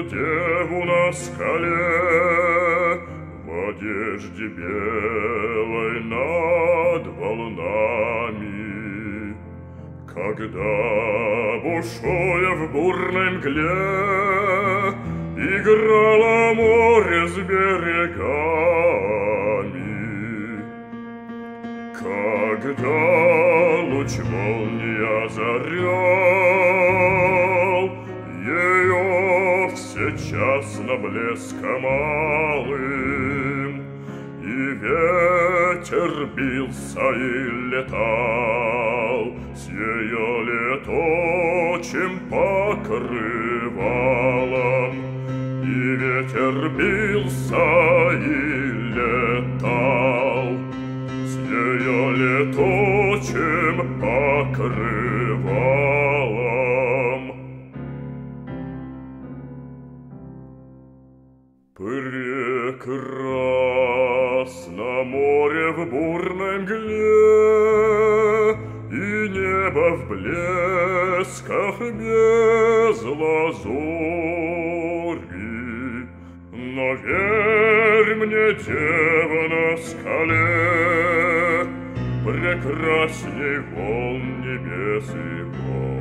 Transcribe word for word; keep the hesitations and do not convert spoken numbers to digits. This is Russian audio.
деву на скале в одежде белой над волнами. Когда, бушуя в бурной мгле, играло море с берегами, когда луч молнии озарял ее всечасно блеском алым, и ветер бился и летал с ее летучим покрывалом, и ветер бился и летал с ее летучим покрывалом. Прекрасно море в бурной мгле, и небо в блесках без лазури. Но верь мне, дева на скале, прекрасней волн небес и гор.